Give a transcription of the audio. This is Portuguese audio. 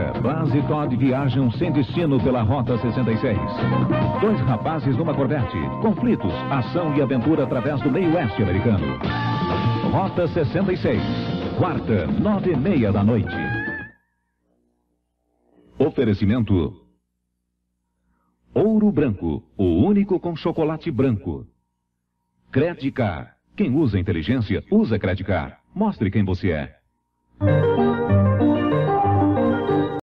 dia, Buzz e Todd viajam sem destino pela Rota 66. Dois rapazes numa Corvette, conflitos, ação e aventura através do meio oeste americano. Rota 66, quarta, 9h30 da noite. Oferecimento Ouro Branco, o único com chocolate branco. Credicar, quem usa inteligência, usa Credicar. Mostre quem você é.